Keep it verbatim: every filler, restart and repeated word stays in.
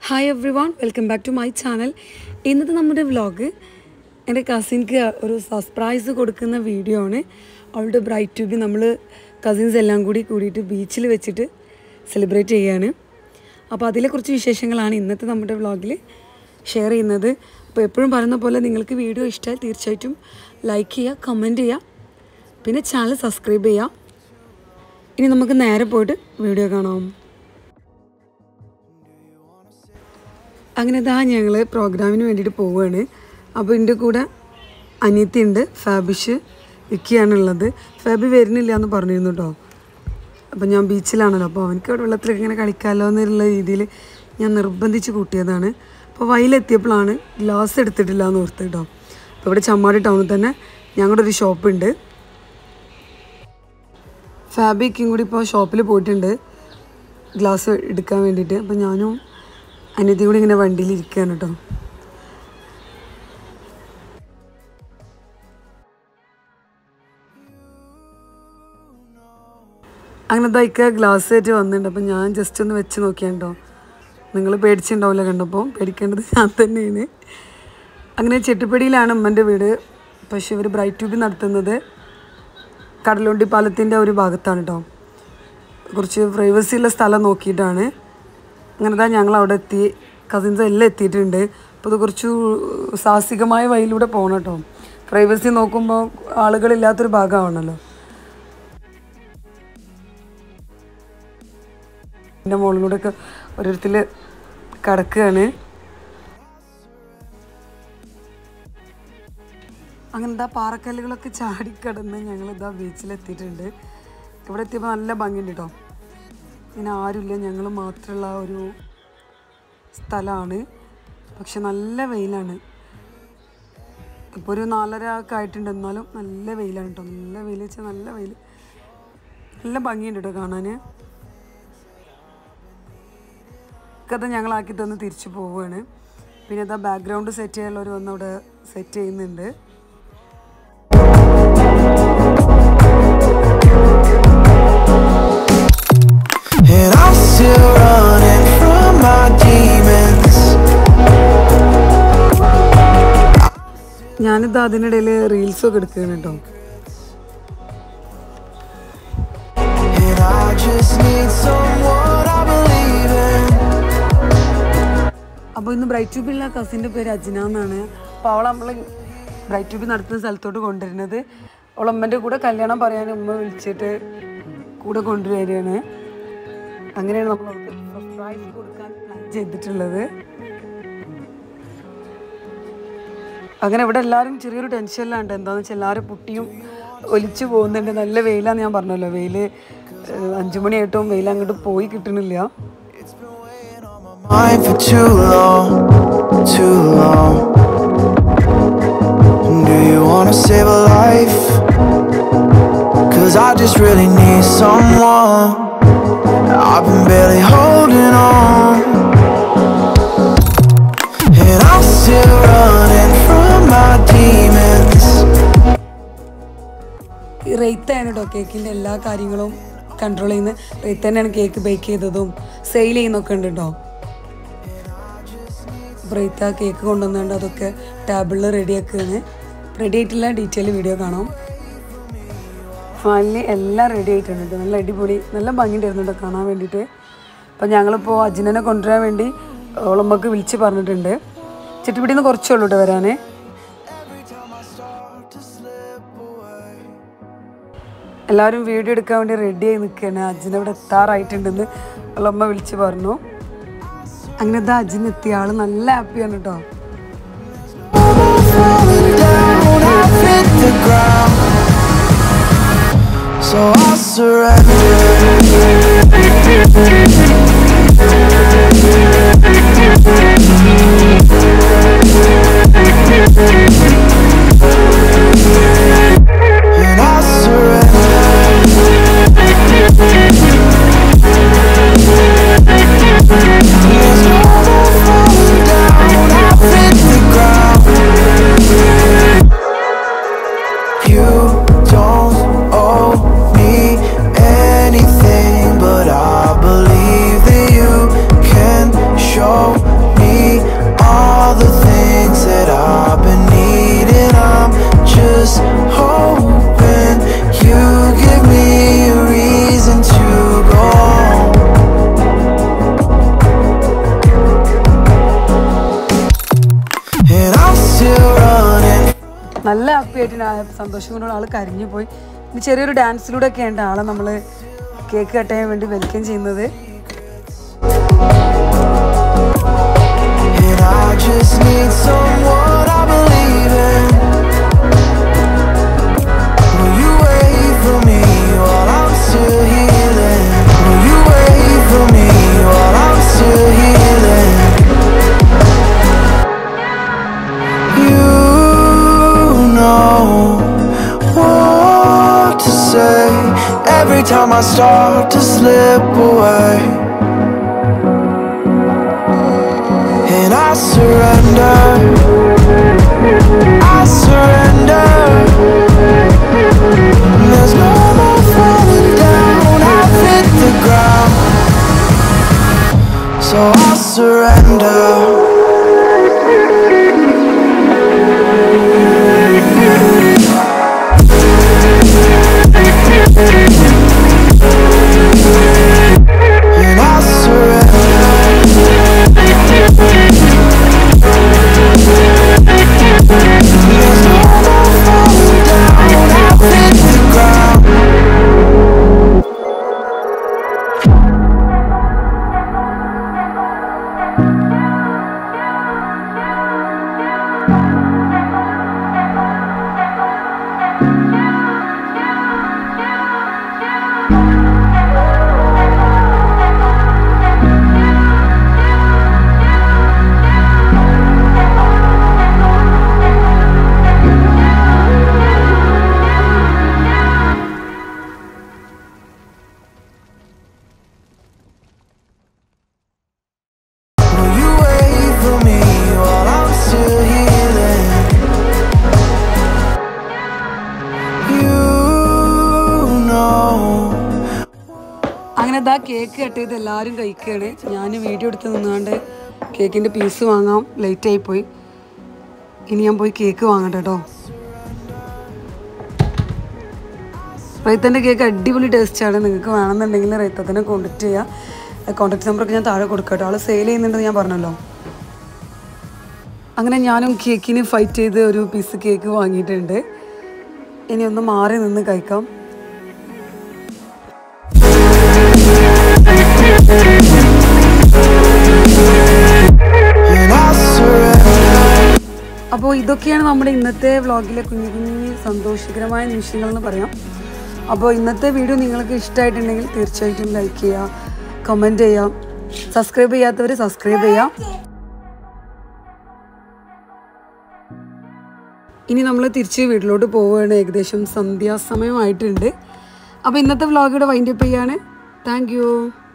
Hi everyone, welcome back to my channel. ഇന്നത്തെ നമ്മുടെ vlog എൻ്റെ കസിൻക്ക് ഒരു സർപ്രൈസ് കൊടുക്കുന്ന വീഡിയോ ആണ്. അവളുടെ ബ്രൈറ്റ് ടു ബി നമ്മൾ കസിൻസ് എല്ലാം കൂടി കൂടിയിട്ട് ബീച്ചിൽ വെച്ചിട്ട് സെലിബ്രേറ്റ് ചെയ്യാണ്. അപ്പോൾ അതിലെ കുറച്ച് വിശേഷങ്ങളാണ് ഇന്നത്തെ നമ്മുടെ വ്ലോഗിൽ ഷെയർ ചെയ്യുന്നത്. അപ്പോൾ എപ്പോഴും പറയുന്ന പോലെ നിങ്ങൾക്ക് വീഡിയോ ഇഷ്ടമായി തീർച്ചയായിട്ടും ലൈക്ക് ചെയ്യുക, കമൻറ്റ് ചെയ്യുക, പിന്നെ ചാനൽ സബ്സ്ക്രൈബ് ചെയ്യുക. ഇനി നമുക്ക് നേരെ പോയിട്ട് വീഡിയോ കാണാം. അങ്ങനെ ഇതാ ഞങ്ങൾ പ്രോഗ്രാമിന് വേണ്ടിയിട്ട് പോവുകയാണ്. അപ്പോൾ എൻ്റെ കൂടെ അനിയത്തി ഉണ്ട്, ഫാബിഷ് വിക്കിയാണുള്ളത്. ഫാബി വരുന്നില്ല എന്ന് പറഞ്ഞിരുന്നു കേട്ടോ. അപ്പോൾ ഞാൻ ബീച്ചിലാണല്ലോ, അപ്പോൾ അവനക്ക് അവിടെ വെള്ളത്തിലൊക്കെ ഇങ്ങനെ കളിക്കാമല്ലോ എന്നുള്ള രീതിയിൽ ഞാൻ നിർബന്ധിച്ച് കൂട്ടിയതാണ്. അപ്പോൾ വയലെത്തിയപ്പോഴാണ് ഗ്ലാസ് എടുത്തിട്ടില്ല എന്ന് ഓർത്ത് കേട്ടോ. അപ്പോൾ ഇവിടെ ചമ്മാട് ടൗണിൽ തന്നെ ഞങ്ങളുടെ ഒരു ഷോപ്പുണ്ട്. ഫാബിക്കും കൂടി ഇപ്പോൾ ഷോപ്പിൽ പോയിട്ടുണ്ട് ഗ്ലാസ് എടുക്കാൻ വേണ്ടിയിട്ട്. അപ്പോൾ ഞാനും അനിയത്തി കൂടി ഇങ്ങനെ വണ്ടിയിലിരിക്കുകയാണ് കേട്ടോ. അങ്ങനെ തയ്ക്കുക ഗ്ലാസ് ആയിട്ട് വന്നിട്ടുണ്ട്. അപ്പം ഞാൻ ജസ്റ്റ് ഒന്ന് വെച്ച് നോക്കിയാണ് കേട്ടോ. നിങ്ങൾ പേടിച്ചിട്ടുണ്ടാവില്ല കണ്ടപ്പോൾ, പേടിക്കേണ്ടത് ഞാൻ തന്നെയാണ്. അങ്ങനെ ചെട്ടിപ്പടിയിലാണ് ഉമ്മൻ്റെ വീട്. പക്ഷേ ഇവർ ബ്രൈറ്റ് ട്യൂബ് നടത്തുന്നത് കടലുണ്ടി പാലത്തിൻ്റെ ഒരു ഭാഗത്താണ് കേട്ടോ. കുറച്ച് പ്രൈവസി ഉള്ള സ്ഥലം നോക്കിയിട്ടാണ്. അങ്ങനെ തന്നെ ഞങ്ങൾ അവിടെ എത്തി, കസിൻസ് എല്ലാം എത്തിയിട്ടുണ്ട്. അപ്പോൾ ഇത് കുറച്ച് സാഹസികമായ വഴിയിലൂടെ പോകണം കേട്ടോ. പ്രൈവസി നോക്കുമ്പോൾ ആളുകളില്ലാത്തൊരു ഭാഗമാണല്ലോ. എൻ്റെ മുകളിലൂടെയൊക്കെ ഓരോരുത്തർ കിടക്കുകയാണ്. അങ്ങനെ ഇതാ പാറക്കല്ലുകളൊക്കെ ചാടിക്കിടന്ന് ഞങ്ങളിതാ ബീച്ചിലെത്തിയിട്ടുണ്ട്. ഇവിടെ എത്തിയപ്പോൾ നല്ല ഭംഗിയുണ്ട് കേട്ടോ. ഇങ്ങനെ ആരുമില്ല, ഞങ്ങൾ മാത്രമുള്ള ഒരു സ്ഥലമാണ്. പക്ഷെ നല്ല വെയിലാണ്. ഇപ്പോൾ ഒരു നാലര ഒക്കെ ആയിട്ടുണ്ട്, എന്നാലും നല്ല വെയിലാണ് കേട്ടോ. നല്ല വെയിൽ വെച്ചാൽ നല്ല വെയിൽ, നല്ല ഭംഗിയുണ്ട് കേട്ടോ കാണാൻ. കഥ ഞങ്ങളാക്കി തന്ന് തിരിച്ചു പോവുകയാണ്. പിന്നെ ഇതാ ബാക്ക്ഗ്രൗണ്ട് സെറ്റ് ചെയ്യാനുള്ളവർ വന്ന് അവിടെ സെറ്റ് ചെയ്യുന്നുണ്ട്. And I'm still running from my demons. ഞാനിത് അതിനിടയിൽ റീൽസൊക്കെ എടുക്കുകയാണ് കേട്ടോ. And I just need someone I believe in. അപ്പോൾ ഇന്ന് ബ്രൈറ്റ് ട്യൂബിലുള്ള കസിൻ്റെ പേര് അജിന എന്നാണ്. അപ്പോൾ അവളെ നമ്മൾ ബ്രൈറ്റ് ട്യൂബ് നടത്തുന്ന സ്ഥലത്തോട്ട് കൊണ്ടുവരുന്നത്. അവളെ അമ്മൻ്റെ കൂടെ കല്യാണം പറയാൻ ഉമ്മ വിളിച്ചിട്ട് കൂടെ കൊണ്ടുവരികയാണ്. അങ്ങനെയാണ് നമ്മൾ അവർക്ക് സർപ്രൈസ് കൊടുക്കാൻ പ്ലാൻ ചെയ്തിട്ടുള്ളത്. അങ്ങനെ ഇവിടെ എല്ലാവരും ചെറിയൊരു ടെൻഷനിലുണ്ട്. എന്താണെന്ന് വെച്ചാൽ എല്ലാവരും പുട്ടിയും ഒലിച്ചു പോകുന്നുണ്ട്. നല്ല വെയിലാന്ന് ഞാൻ പറഞ്ഞല്ലോ. വെയിൽ അഞ്ചു മണിയായിട്ടും വെയിൽ അങ്ങോട്ട് പോയി കിട്ടണില്ല. I've been barely holding on, and I'm still running from my demons. റെയ്ത്താണ് കേട്ടോ കേക്കിൻ്റെ എല്ലാ കാര്യങ്ങളും കൺട്രോൾ ചെയ്യുന്നത്. റെയ്ത്ത് തന്നെയാണ് കേക്ക് ബേക്ക് ചെയ്തതും സെയിൽ ചെയ്യുന്നൊക്കെ ഉണ്ട് കേട്ടോ. റെയ്ത്ത് ആ കേക്ക് കൊണ്ടുവന്നുകൊണ്ട് അതൊക്കെ ടേബിളിൽ റെഡിയാക്കുകയാണ്. റെഡി ആയിട്ടുള്ള ഡീറ്റെയിൽ വീഡിയോ കാണാം. ഫൈനലി എല്ലാം റെഡി ആയിട്ടുണ്ട് കേട്ടോ. നല്ല അടിപൊളി, നല്ല ഭംഗിയുണ്ടായിരുന്നു കേട്ടോ കാണാൻ വേണ്ടിയിട്ട്. അപ്പം ഞങ്ങളിപ്പോൾ അജിനെ കൊണ്ടുവരാൻ വേണ്ടി ഓളമ്മക്ക് വിളിച്ച് പറഞ്ഞിട്ടുണ്ട്. ചെട്ടിപ്പിടിയിൽ നിന്ന് കുറച്ചേ ഉള്ളൂ കേട്ടോ വരാൻ. എല്ലാവരും വീഡിയോ എടുക്കാൻ വേണ്ടി റെഡി ആയി നിൽക്കുകയാണ്. അജിനെ ഇവിടെ എത്താറായിട്ടുണ്ടെന്ന് ഓളമ്മ വിളിച്ച് പറഞ്ഞു. അങ്ങനെ ഇതാ അജിന് എത്തിയ ആൾ നല്ല ഹാപ്പിയാണ് കേട്ടോ. So I surrender. And I surrender. There's no more falling down. I've hit the ground. You don't owe me anything, but I believe നല്ല ഹാപ്പി ആയിട്ട് സന്തോഷം കൊണ്ടുള്ള ആൾ കരിഞ്ഞു പോയി. ഇനി ചെറിയൊരു ഡാൻസിലൂടെയൊക്കെയാണ് ആളെ നമ്മൾ കേക്ക് കട്ട് ചെയ്യാൻ വേണ്ടി വെൽക്കം ചെയ്യുന്നത്. Every time I start to slip away, and I surrender, I surrender. There's no more falling down, I've hit the ground, so I surrender. അങ്ങനെ ഇതാ കേക്ക് കട്ട് ചെയ്ത് എല്ലാവരും കഴിക്കുകയാണ്. ഞാൻ വീഡിയോ എടുത്ത് നിന്നാണ്ട് കേക്കിൻ്റെ പീസ് വാങ്ങാം, ലേറ്റായി പോയി. ഇനി ഞാൻ പോയി കേക്ക് വാങ്ങട്ടെ കേട്ടോ. റൈത്തൻ്റെ കേക്ക് അടിപൊളി ടേസ്റ്റാണ്. നിങ്ങൾക്ക് വേണമെന്നുണ്ടെങ്കിൽ റൈത്തത്തിനെ കോൺടാക്ട് ചെയ്യുക. കോൺടാക്ട് നമ്പറൊക്കെ ഞാൻ താഴെ കൊടുക്കാം കേട്ടോ. ആൾ സെയിൽ ചെയ്യുന്നുണ്ടെന്ന് ഞാൻ പറഞ്ഞല്ലോ. അങ്ങനെ ഞാനും കേക്കിന് ഫൈറ്റ് ചെയ്ത് ഒരു പീസ് കേക്ക് വാങ്ങിയിട്ടുണ്ട്. ഇനി ഒന്ന് മാറി നിന്ന് കഴിക്കാം. അപ്പോൾ ഇതൊക്കെയാണ് നമ്മുടെ ഇന്നത്തെ വ്ളോഗിലെ കുഞ്ഞു കുഞ്ഞു സന്തോഷകരമായ നിമിഷങ്ങൾ എന്ന് പറയാം. അപ്പോൾ ഇന്നത്തെ വീഡിയോ നിങ്ങൾക്ക് ഇഷ്ടമായിട്ടുണ്ടെങ്കിൽ തീർച്ചയായിട്ടും ലൈക്ക് ചെയ്യുക, കമൻറ്റ് ചെയ്യാം. സബ്സ്ക്രൈബ് ചെയ്യാത്തവർ സബ്സ്ക്രൈബ് ചെയ്യാം. ഇനി നമ്മൾ തിരിച്ച് വീട്ടിലോട്ട് പോവുകയാണ്. ഏകദേശം സന്ധ്യാസമയമായിട്ടുണ്ട്. അപ്പോൾ ഇന്നത്തെ വ്ളോഗ് ഇവിടെ വൈൻഡപ്പ് ചെയ്യാണ്. Thank U.